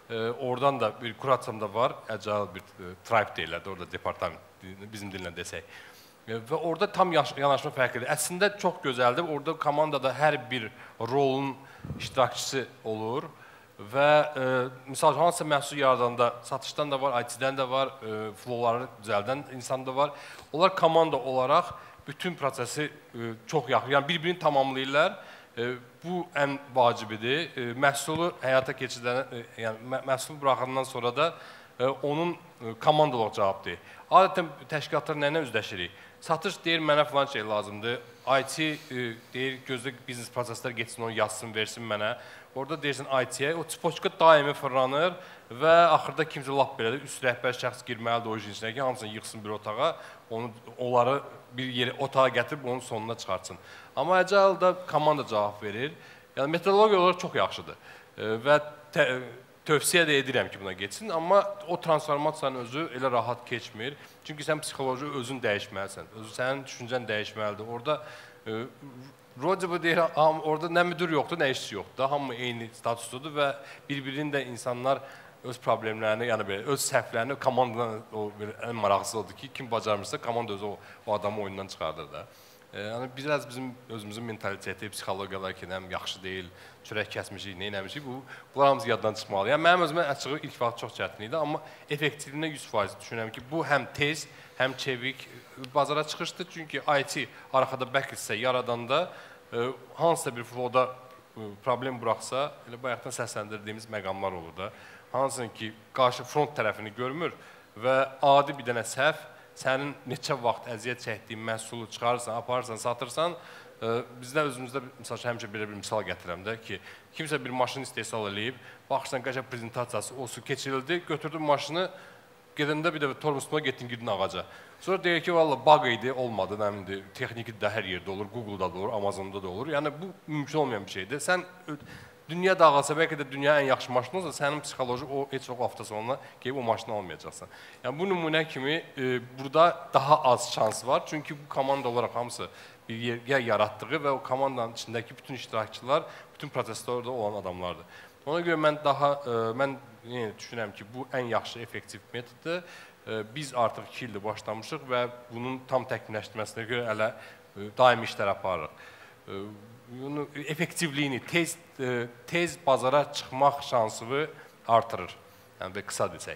oradan da bir kuratsiyamda var, əcəl bir tribe deyirlər, orada departament, bizim dillə desək. Və orada tam yanaşma fərqlidir. Əslində çox gözəldir. Orada komandada hər bir rolun iştirakçısı olur və e, misal hansısa məhsul yaradanda satışdan da var, I T-dən də var, e, flowları düzəldən insan da var. Onlar komanda olaraq bütün prosesi e, çox yaxın, yəni bir-birini tamamlayırlar. E, bu ən vacibidir. E, məhsulu həyata keçidən, e, yəni məhsulu buraxandan sonra da e, onun e, komanda olaraq cavab deyir. Adətən təşkilatlar nə ilə üzləşirik? Satış deyir, mənə falan şey lazımdır. I T e, deyir, gözdə biznes proseslər geçsin, onu yazsın, versin mənə. Orada deyirsin I T-yə, o çipoçka daimi fırlanır və axırda kimsə lap belədir, üst rəhbər şəxs girməlidir o işin içinə ki, hamısını yıxsın bir otağa, onu, onları bir yeri otağa gətirib onun sonuna çıxartsın. Amma əcəldə komanda cavab verir. Yəni, metodologiya olaraq çox yaxşıdır e, və tə, tövsiyə də edirəm ki, buna geçsin, amma o transformasiyanın özü elə rahat keçmir. Çünki sən psixoloji özün dəyişməlisən, özü, sənin düşüncən dəyişməlidir. Orada e, Rodzi bu deyir, orada nə müdür yoxdur, nə işçi yoxdur. Hamı eyni statusdadır və bir-birinin də insanlar öz problemlərini, yəni belə, öz səhvlərini komandadan o ən maraqlısı odur ki, kim bacarmışsa komanda özü o, o adamı oyundan çıxardır da. E, yəni, biraz bizim özümüzün mentaliteti, psixologiyalar ki, nəm yaxşı deyil, çörək kəsmişik, neynəmişik, bu, bunlar hamısı yaddan çıxmalı. Yəni, mənim özümə açığı ilk vaxt çox çətin idi, amma effektivliyinə yüz faiz düşünürəm ki, bu həm tez, həm çevik bazara çıxışdır. Çünki I T arxada back hissə yaradanda e, hansısa bir flowda e, problem buraxsa, elə bayaqdan səsləndirdiyimiz məqamlar olur da. Hansın ki, qarşı front tərəfini görmür və adi bir dənə səhv sənin neçə vaxt əziyyət çəkdiyin məhsulu çıxarırsan, aparırsan, satırsan, e, bizdə özümüzdə misal həmişə belə bir misal gətirəm də ki, kimsə bir maşını istehsal eləyib, baxırsan qəşəng prezentasiyası, o su keçirildi, götürdün maşını, gedəndə bir də tormusuna getdin, girdin ağaca. Sonra deyir ki, valla bug idi, olmadı, nəmindir, texniki də hər yerdə olur, Google-da da olur, Amazon-da da olur. Yəni, bu mümkün olmayan bir şeydir. Sən dünya dağılsa, bəlkə də dünya ən yaxşı maşın olsa, sənin psixoloji o heç vaxt hafta sonuna gəlib o maşını almayacaqsan. Yəni, bu nümunə kimi e, burada daha az şans var. Çünki bu komanda olaraq hamısı bir yer yaratdığı və o komandanın içindəki bütün iştirakçılar, bütün proseslərdə olan adamlardır. Ona görə mən daha, e, mən yenə düşünürəm ki, bu ən yaxşı, effektiv metoddur. E, biz artıq iki ildir başlamışıq və bunun tam təkmilləşdirməsinə görə hələ e, daimi işlər aparırıq. E, bunu, effektivliyini, tez, e, tez bazara çıxmaq şansını artırır. Yəni, və qısa desək.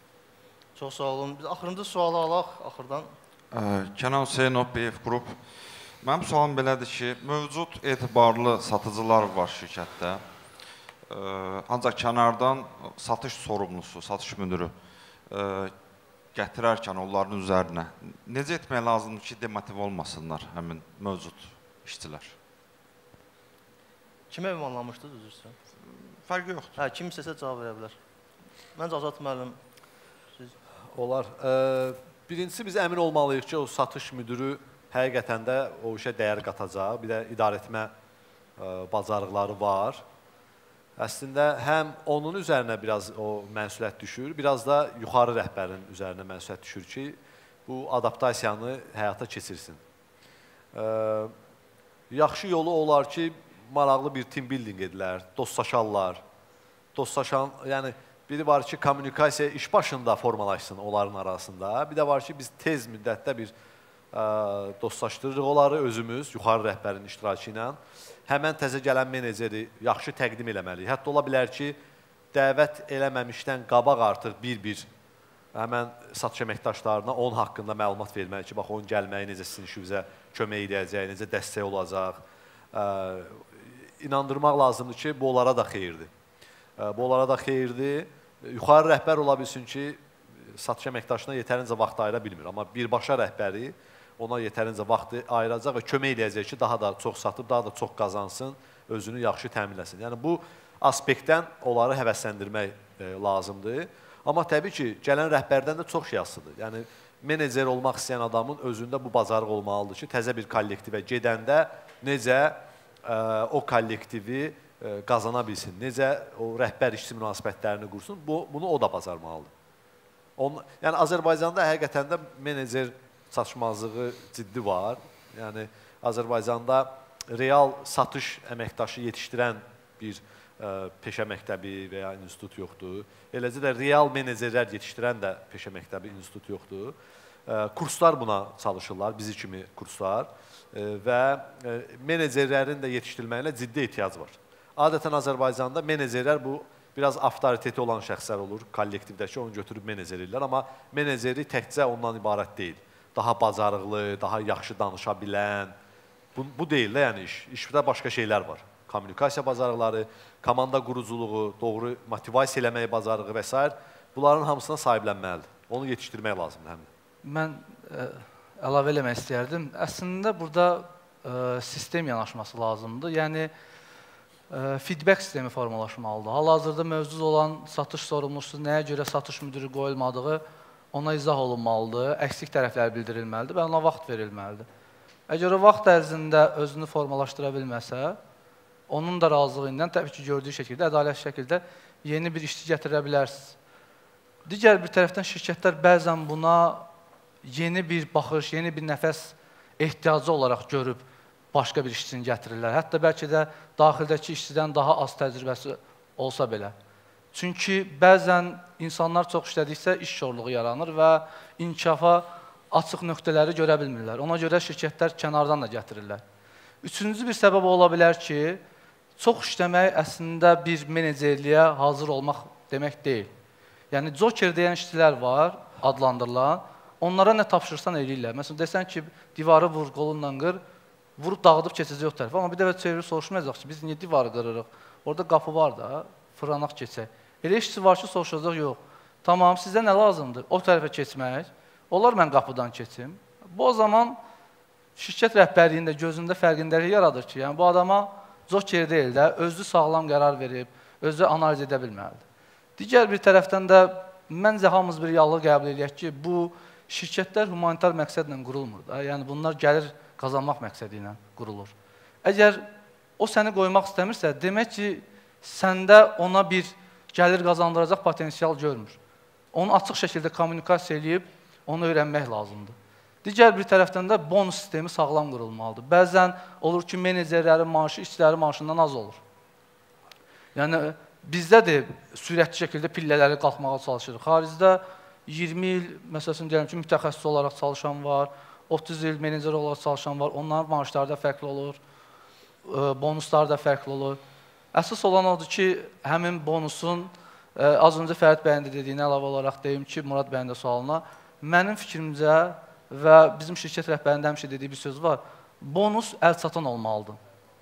Çox sağ olun. Biz axırıncı sualı alaq, axırdan. Kənan Hüseynov, B F Group. Mənim sualım belədir ki, mövcud etibarlı satıcılar var şirkətdə. Ancaq kənardan satış sorumlusu, satış müdürü gətirərkən onların üzərinə necə etmək lazımdır ki, demotiv olmasınlar həmin mövcud işçilər? Kimə ünvanlamışdınız, üzr istəyirəm? Fərqi yoxdur. Hə, kim istəsə cavab verə bilər. Məncə Azad müəllim, siz... Olar. Birincisi, biz əmin olmalıyıq ki, o satış müdürü həqiqətən də o işə dəyər qatacaq. Bir də idarəetmə bacarıqları var. Əslində, həm onun üzərinə biraz o məsuliyyət düşür, biraz da yuxarı rəhbərin üzərinə məsuliyyət düşür ki, bu adaptasiyanı həyata keçirsin. Yaxşı yolu olar ki, maraqlı bir team building edilər, dostlaşarlar. Dostlaşan, yəni, biri var ki, kommunikasiya iş başında formalaşsın onların arasında. Bir də var ki, biz tez müddətdə bir dostlaşdırırıq onları özümüz, yuxarı rəhbərin iştirakı ilə. Həmən təzə gələn meneceri yaxşı təqdim eləməliyik. Hətta ola bilər ki, dəvət eləməmişdən qabaq artıq bir-bir həmən satış əməkdaşlarına onun haqqında məlumat verməli ki, bax, onun gəlməyi necə sizin işinizə kömək edəcək, necə dəstək olacaq. İnandırmaq lazımdır ki, bu onlara da xeyirdir. Bu onlara da xeyirdir. Yuxarı rəhbər ola bilsin ki, satış əməkdaşına yetərincə vaxt ayıra bilmir. Amma birbaşa rəhbəri ona yetərincə vaxt ayıracaq və kömək eləyəcək ki, daha da çox satıb, daha da çox qazansın, özünü yaxşı təminləsin. Yəni, bu aspektdən onları həvəsləndirmək e, lazımdır. Amma təbii ki, gələn rəhbərdən də çox şey asılıdır. Yəni, menecer olmaq istəyən adamın özündə bu bacarıq olmalıdır ki, təzə bir kollektivə gedəndə necə e, o kollektivi e, qazana bilsin, necə o rəhbər işçi münasibətlərini qursun, bu, bunu o da bacarmalıdır. On, yəni Azərbaycanda həqiqətən də menecer çatışmazlığı ciddi var. Yəni Azərbaycanda real satış əməkdaşı yetişdirən bir ə, peşə məktəbi və ya institut yoxdur. Eləcə də real menecerlər yetişdirən də peşə məktəbi, institut yoxdur. Ə, kurslar buna çalışırlar, bizi kimi kurslar ə, və ə, menecerlərin də yetişdirilməyinə ciddi ehtiyac var. Adətən Azərbaycanda menecerlər bu biraz avtoriteti olan şəxslər olur, kollektivdəki onu götürüb menecer edirlər, amma meneceri təkcə ondan ibarət deyil. Daha bacarıqlı, daha yaxşı danışa bilən, bu, bu deyil də yəni iş. İşdə başqa şeylər var. Kommunikasiya bacarıqları, komanda quruculuğu, doğru motivasiya eləməyi bacarığı və s. Bunların hamısına sahiblənməlidir. Onu yetişdirmək lazımdır həmin. Mən ə, əlavə eləmək istəyərdim. Əslində burada ə, sistem yanaşması lazımdır. Yəni, feedback sistemi formalaşmalıdır. Hal-hazırda mövcud olan satış sorumlusu nəyə görə satış müdürü qoyulmadığı ona izah olunmalıdır, əksik tərəflər bildirilməlidir və ona vaxt verilməlidir. Əgər o vaxt ərzində özünü formalaşdıra bilməsə, onun da razılığı ilə təbii ki, gördüyü şəkildə, ədalətli şəkildə yeni bir işçi gətirə bilərsiniz. Digər bir tərəfdən şirkətlər bəzən buna yeni bir baxış, yeni bir nəfəs ehtiyacı olaraq görüb başqa bir işçini gətirirlər. Hətta bəlkə də daxildəki işçidən daha az təcrübəsi olsa belə. Çünki bəzən insanlar çox işlədikcə iş şorluğu yaranır və inkişafa açıq nöqtələri görə bilmirlər. Ona görə şirkətlər kənardan da gətirirlər. Üçüncü bir səbəb ola bilər ki, çox işləmək əslində bir menecerliyə hazır olmaq demək deyil. Yəni, joker deyən işçilər var, adlandırılan, onlara nə tapşırsan eləyirlər. Məsələn, desən ki, divarı vur, qolundan qır, vurub dağıdıb keçəcək o tərəfə, amma bir dəfə çevirib soruşmayacaq ki, biz niyə divarı qırırıq? Orada qapı var da, fırlanaq keçək. Elə işçi var ki, soruşacaq, yox. Tamam, sizə nə lazımdır? O tərəfə keçmək, olar mən qapıdan keçim. Bu o zaman şirkət rəhbərliyində gözündə fərqindəlik yaradır ki, yəni bu adama joker deyil də, özü sağlam qərar verib, özü analiz edə bilməlidir. Digər bir tərəfdən də məncə hamımız bir reallığı qəbul edək ki, bu şirkətlər humanitar məqsədlə qurulmur da, yəni bunlar gəlir qazanmaq məqsədi ilə qurulur. Əgər o səni qoymaq istəmirsə, demək ki, səndə ona bir gəlir qazandıracaq potensial görmür. Onu açıq şəkildə kommunikasiya edib, onu öyrənmək lazımdır. Digər bir tərəfdən də bonus sistemi sağlam qurulmalıdır. Bəzən olur ki, menecerlərin maaşı işçilərin maaşından az olur. Yəni, bizdə də sürətli şəkildə pillələri qalxmağa çalışırıq. Xaricdə iyirmi il, məsələn, deyirəm ki, mütəxəssis olaraq çalışan var, otuz il menecer olaraq çalışan var, onların maaşları da fərqli olur, bonusları da fərqli olur. Əsas olan odur ki, həmin bonusun, az öncə Fərid bəyin də dediyinə əlavə olaraq deyim ki, Murad bəyin də sualına, mənim fikrimcə və bizim şirkət rəhbərində həmişə dediyi bir söz var, bonus əlçatan olmalıdır.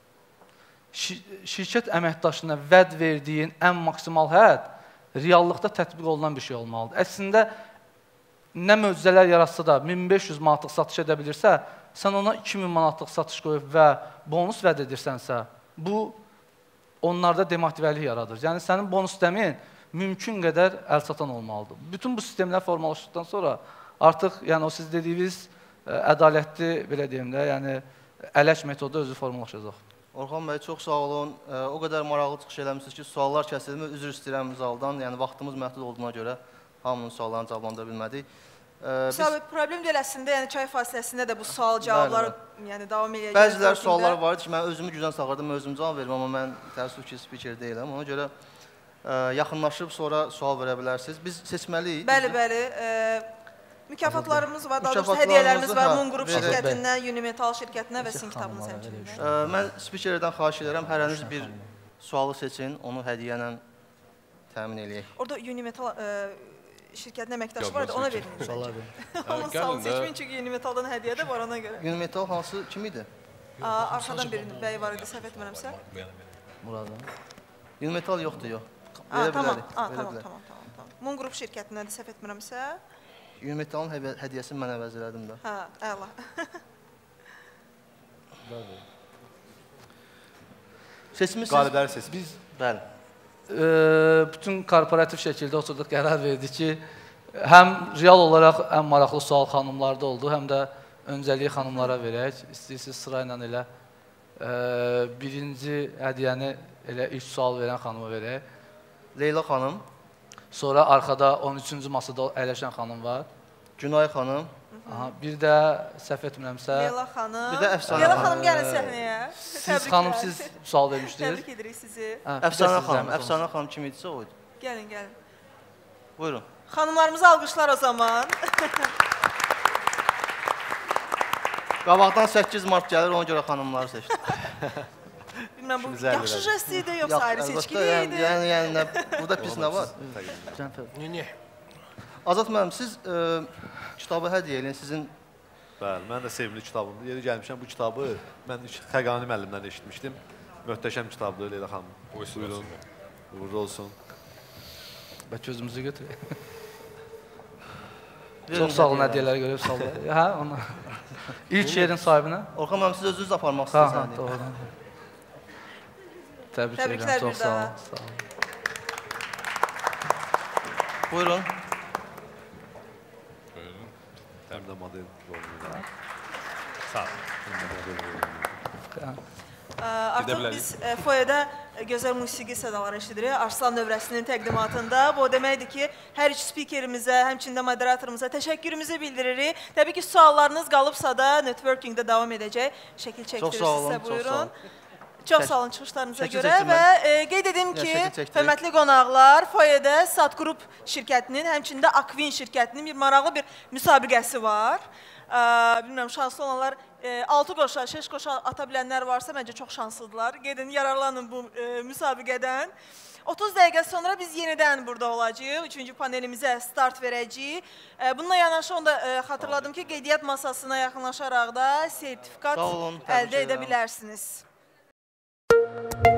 Şirkət əməkdaşına vəd verdiyin ən maksimal hədd reallıqda tətbiq olunan bir şey olmalıdır. Əslində, nə möcüzələr yaratsa da min beş yüz manatlıq satış edə bilirsə, sən ona iki min manatlıq satış qoyub və bonus vəd edirsənsə, bu onlarda demotivəlik yaradır. Yəni, sənin bonus dəmin mümkün qədər əlçatan olmalıdır. Bütün bu sistemlər formalaşdıqdan sonra artıq, yəni o siz dediyiniz ədalətli, belə deyim də, yəni ələk metodu özü formalaşacaq. Orxan bəy, çox sağ olun. O qədər maraqlı çıxış eləmişsiniz ki, suallar kəsilmi, üzr istəyirəm zaldan. Yəni, vaxtımız məhdud olduğuna görə hamının suallarını cavablandıra bilmədik. Müsabə, problem deyil əslində, yəni çay fasiləsində də bu sual cavabları davam edəcək. Bəzilər suallar var idi ki, mən özümü gücdən sağlardım, özüm cavab verim, amma mən təəssüf ki, spiker deyiləm. Ona görə yaxınlaşıb sonra sual verə bilərsiniz. Biz seçməliyik. Bəli, bəli. Mükafatlarımız var, daha doğrusu hədiyələrimiz var Mun Qrup şirkətindən, Unimetal şirkətindən və sizin kitabınız həmçinin. Mən spikerdən xahiş edirəm, hər hansı bir sualı seçin, onu hədiyyə ilə təmin eləyək. Orada Unimetal şirkətin əməkdaşı var idi, ona verin. Onun sualı seçmin, çünki Unimetaldan hədiyyə də var ona görə. Unimetal hansı, kim idi? Arxadan bir bəy var idi, səhv etmirəmsə. Muradan. Unimetal yoxdur, yox. Tamam, tamam, tamam. Mun Qrup şirkətindən də səhv etmirəmsə. Unimetalın hədiyəsini mən əvəz elədim də. Hə, əla. Seçmişsiniz. Qalibləri seçmiş. Biz, bəli. Bütün korporativ şəkildə oturduq, qərar verdik ki, həm real olaraq ən maraqlı sual xanımlarda oldu, həm də öncəliyi xanımlara verək. İstəyirsiniz sırayla elə birinci hədiyəni elə ilk sual verən xanıma verək. Leyla xanım, Sonra arxada on üçüncü masada əyləşən xanım var. Günay xanım. Aha, bir də səhv etmirəmsə. Leyla xanım. Bir də Əfsanə Leyla xanım gəlin səhnəyə. Siz xanım siz sual vermişdiniz. Təbrik edirik sizi. Əfsanə xanım, Əfsanə xanım kim idisə o idi. Gəlin, gəlin. Buyurun. Xanımlarımızı alqışlar o zaman. Qabaqdan səkkiz mart gəlir, ona görə xanımları seçdim. Bilməm, bu yaxşı jest idi, yoxsa ayrı seçkili idi? Yəni, yəni, burada pis nə var? Niyə? Azad müəllim, siz kitabı hədiyyə eləyin, sizin... Bəli, mən də sevimli kitabımdır. Yeri gəlmişəm, bu kitabı mən Xəqani müəllimdən eşitmişdim. Möhtəşəm kitabdır, Leyla xanım. Buyurun, uğurlu olsun. Bəlkə özümüzü götürək. Çox sağ olun, hədiyyələri görüb sağ olun. Hə, ona. İlk yerin sahibinə. Orxan müəllim, siz özünüz aparmaq istəyirsiniz. Hə, doğrudan. Təbrik edirəm, çox sağ olun. Buyurun. Həm də model rolunu. Sağ olun. Artıq biz foyədə gözəl musiqi sədaları eşidirik. Arslan dövrəsinin təqdimatında. Bu o deməkdir ki, hər üç spikerimizə, həmçində moderatorumuza təşəkkürümüzü bildiririk. Təbii ki, suallarınız qalıbsa da networkingdə davam edəcək. Şəkil çəkdirirsinizsə buyurun. Çox sağ olun çıxışlarınıza görə və qeyd edim ki, hörmətli qonaqlar, foyədə Satgrup şirkətinin, həmçində Akvin şirkətinin bir maraqlı bir müsabiqəsi var. Bilmirəm, şanslı olanlar altı qoşa, şeş qoşa ata bilənlər varsa, məncə çox şanslıdırlar. Gedin, yararlanın bu müsabiqədən. otuz dəqiqə sonra biz yenidən burada olacağıq. Üçüncü panelimizə start verəcəyik. Bununla yanaşı onu da xatırladım ki, qeydiyyat masasına yaxınlaşaraq da sertifikat əldə edə bilərsiniz.